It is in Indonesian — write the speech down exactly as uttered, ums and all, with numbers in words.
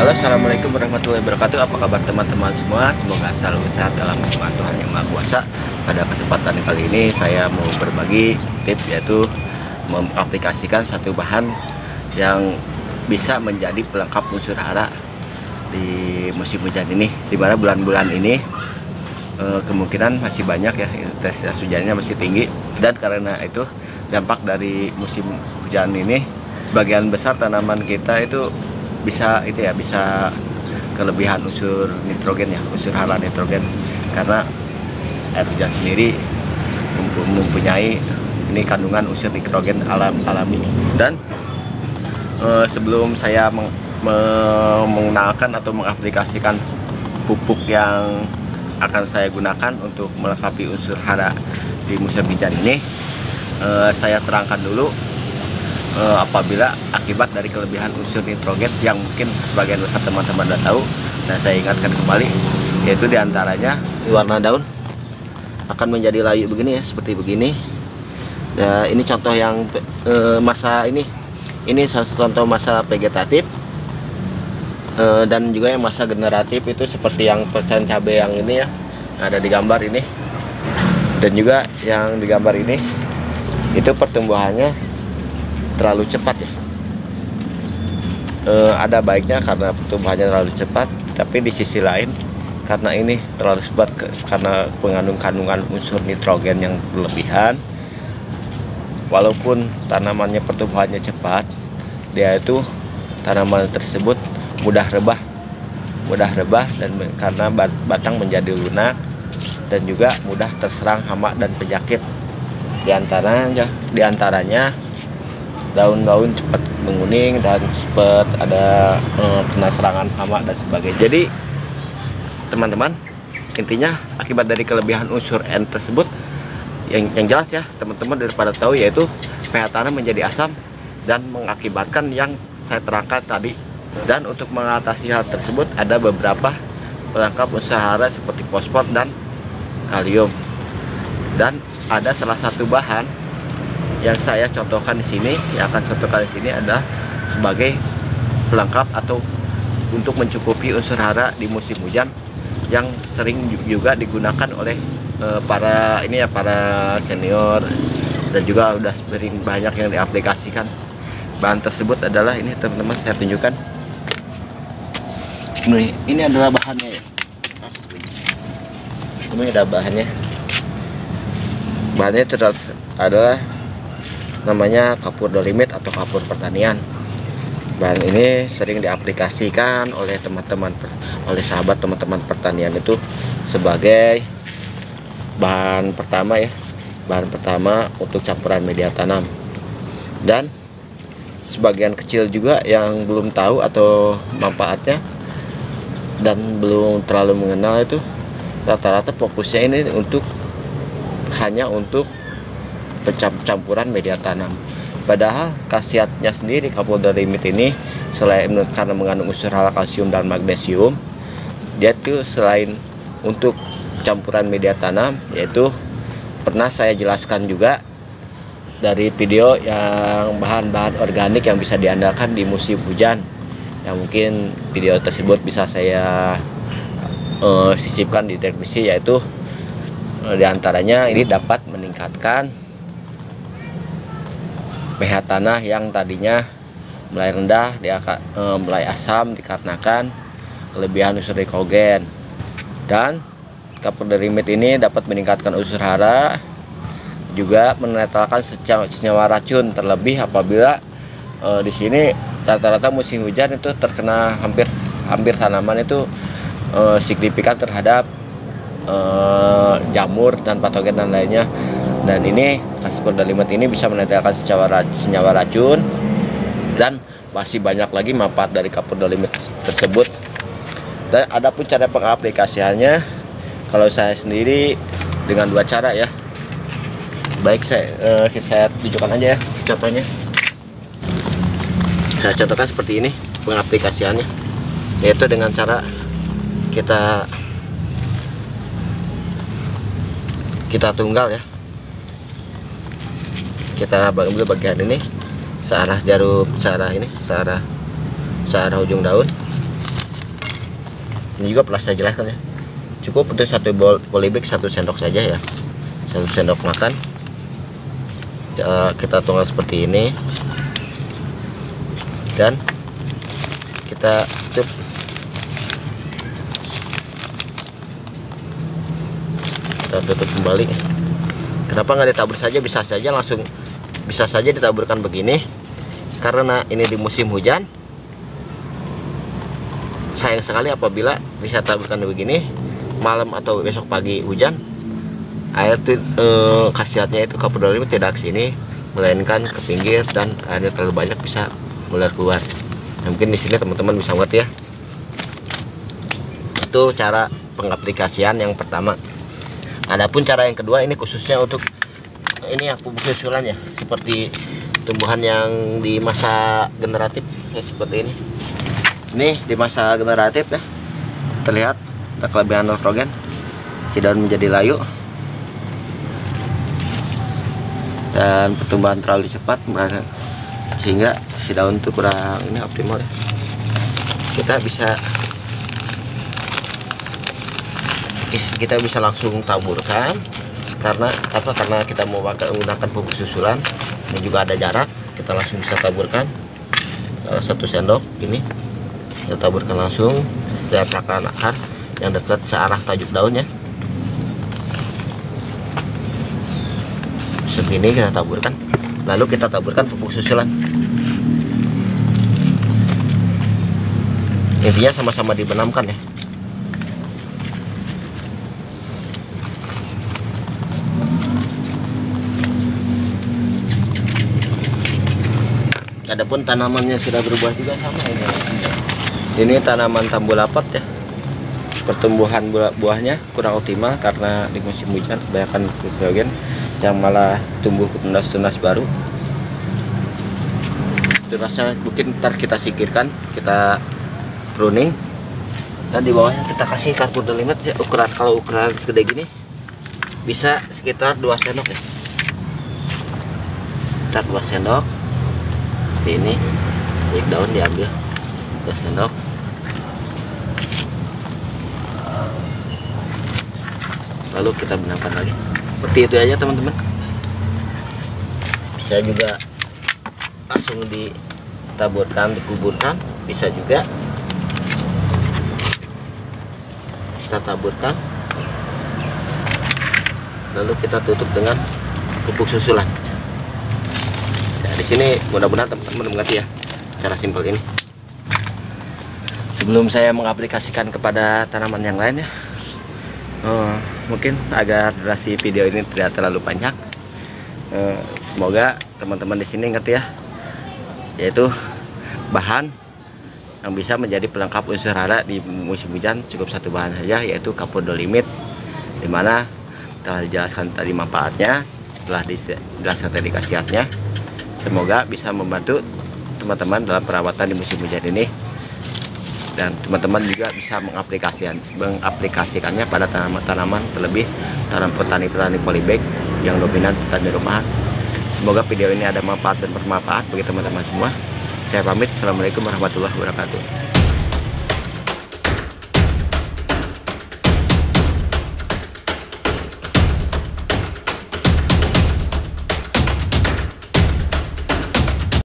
Halo, assalamualaikum warahmatullahi wabarakatuh. Apa kabar teman-teman semua? Semoga selalu sehat dalam lindungan Tuhan Yang Maha Kuasa. Pada kesempatan kali ini saya mau berbagi tips, yaitu mengaplikasikan satu bahan yang bisa menjadi pelengkap unsur hara di musim hujan ini. Dimana bulan-bulan ini eh, kemungkinan masih banyak ya, intensitas hujannya masih tinggi, dan karena itu dampak dari musim hujan ini, bagian besar tanaman kita itu bisa itu ya bisa kelebihan unsur nitrogen ya, unsur hara nitrogen, karena air hujan sendiri mempunyai ini kandungan unsur nitrogen alam alami. Dan e, sebelum saya meng, me, menggunakan atau mengaplikasikan pupuk yang akan saya gunakan untuk melengkapi unsur hara di musim hujan ini, e, saya terangkan dulu Uh, apabila akibat dari kelebihan unsur nitrogen yang mungkin sebagian besar teman-teman sudah tahu. Nah, saya ingatkan kembali, yaitu diantaranya warna daun akan menjadi layu begini ya, seperti begini. Nah, ini contoh yang uh, masa ini ini contoh masa vegetatif, uh, dan juga yang masa generatif itu seperti yang pecahan cabai yang ini ya, ada di gambar ini, dan juga yang di gambar ini itu pertumbuhannya terlalu cepat ya. E, ada baiknya karena pertumbuhannya terlalu cepat, tapi di sisi lain karena ini terlalu cepat ke, karena mengandung kandungan unsur nitrogen yang berlebihan, walaupun tanamannya pertumbuhannya cepat, dia itu tanaman tersebut mudah rebah mudah rebah dan karena batang menjadi lunak, dan juga mudah terserang hama dan penyakit. Diantaranya diantaranya daun-daun cepat menguning dan cepat ada eh, kena serangan hama dan sebagainya. Jadi teman-teman, intinya akibat dari kelebihan unsur N tersebut, yang, yang jelas ya teman-teman daripada tahu, yaitu pH tanah menjadi asam dan mengakibatkan yang saya terangkan tadi. Dan untuk mengatasi hal tersebut ada beberapa pelengkap unsur hara seperti fosfor dan kalium, dan ada salah satu bahan yang saya contohkan di sini, yang akan saya contohkan di sini adalah sebagai pelengkap atau untuk mencukupi unsur hara di musim hujan, yang sering juga digunakan oleh e, para ini ya para senior, dan juga udah sering banyak yang diaplikasikan. Bahan tersebut adalah ini teman-teman, saya tunjukkan. Ini, ini adalah bahannya ya. Ini ada bahannya. Bahannya itu adalah namanya kapur dolimit atau kapur pertanian. Bahan ini sering diaplikasikan oleh teman-teman oleh sahabat teman-teman pertanian itu sebagai bahan pertama ya, bahan pertama untuk campuran media tanam. Dan sebagian kecil juga yang belum tahu atau manfaatnya dan belum terlalu mengenal, itu rata-rata fokusnya ini untuk hanya untuk campuran media tanam. Padahal khasiatnya sendiri kapur dolimit ini, selain karena mengandung unsur hara kalsium dan magnesium, dia tuh selain untuk campuran media tanam, yaitu pernah saya jelaskan juga dari video yang bahan-bahan organik yang bisa diandalkan di musim hujan, yang mungkin video tersebut bisa saya uh, sisipkan di deskripsi, yaitu uh, diantaranya ini dapat meningkatkan pH tanah yang tadinya mulai rendah, dia e, mulai asam dikarenakan kelebihan unsur nitrogen. Dan kapur dolimit ini dapat meningkatkan unsur hara, juga menetralkan senyawa racun, terlebih apabila e, di sini rata-rata musim hujan itu terkena hampir hampir tanaman itu e, signifikan terhadap e, jamur dan patogen dan lainnya. Dan ini kapur dolimit ini bisa menetralkan senyawa racun, dan masih banyak lagi manfaat dari kapur dolimit tersebut. Dan ada pun cara pengaplikasiannya, kalau saya sendiri dengan dua cara ya. Baik, saya eh, saya tunjukkan aja ya contohnya. Saya contohkan seperti ini pengaplikasiannya, yaitu dengan cara kita kita tunggal ya. Kita ambil bagian ini searah jarum, searah ini searah searah ujung daun, Ini juga pernah saya jelaskan ya. Cukup untuk satu bowl polybag satu sendok saja ya, satu sendok makan. Kita tuang seperti ini dan kita tutup. Kita tutup kembali. Kenapa nggak ditabur saja? Bisa saja langsung, bisa saja ditaburkan begini, karena ini di musim hujan. Sayang sekali apabila bisa taburkan begini malam atau besok pagi hujan, air itu eh, khasiatnya itu kapur dolimit tidak ke sini, melainkan ke pinggir, dan airnya terlalu banyak bisa mulai keluar. Nah, mungkin di sini teman-teman bisa ngerti ya. Itu cara pengaplikasian yang pertama. Adapun cara yang kedua, ini khususnya untuk ini ya, pupuk susulan ya, seperti tumbuhan yang di masa generatif ya, seperti ini. Ini di masa generatif ya, terlihat ada kelebihan nitrogen, si daun menjadi layu dan pertumbuhan terlalu cepat, sehingga si daun itu kurang ini optimal ya. Kita bisa kita bisa langsung taburkan, karena apa? Karena kita mau pakai menggunakan pupuk susulan. Ini juga ada jarak, kita langsung bisa taburkan satu sendok ini. Kita taburkan langsung dari akar akar yang dekat searah tajuk daunnya. Segini kita taburkan, lalu kita taburkan pupuk susulan. Intinya sama-sama dibenamkan ya. Adapun tanamannya sudah berubah juga sama ini. Ini tanaman tambulapat ya. Pertumbuhan buah buahnya kurang optimal karena di musim hujan kebanyakan nitrogen, yang malah tumbuh tunas-tunas baru. Itu rasa mungkin ntar kita singkirkan, kita pruning, dan di bawahnya kita kasih kapur dolimit ya. Ukuran, kalau ukuran gede gini bisa sekitar dua sendok ya. Sekitar dua sendok. Seperti ini, baik daun diambil dua sendok. Lalu kita benamkan lagi. Seperti itu aja teman-teman. Bisa juga langsung ditaburkan, dikuburkan, bisa juga kita taburkan, lalu kita tutup dengan pupuk susulan. Nah, di sini mudah-mudahan teman-teman mengerti ya cara simpel ini. Sebelum saya mengaplikasikan kepada tanaman yang lain ya, oh, mungkin agar durasi video ini tidak terlalu panjang. Eh, semoga teman-teman di sini ngerti ya, yaitu bahan yang bisa menjadi pelengkap unsur hara di musim hujan cukup satu bahan saja, yaitu kapur dolimit, dimana telah dijelaskan tadi manfaatnya, telah dijelaskan tadi khasiatnya. Semoga bisa membantu teman-teman dalam perawatan di musim hujan ini, dan teman-teman juga bisa mengaplikasikan mengaplikasikannya pada tanaman-tanaman, terlebih tanam petani-petani polybag yang dominan petani rumahan. Semoga video ini ada manfaat dan bermanfaat bagi teman-teman semua. Saya pamit. Assalamualaikum warahmatullahi wabarakatuh.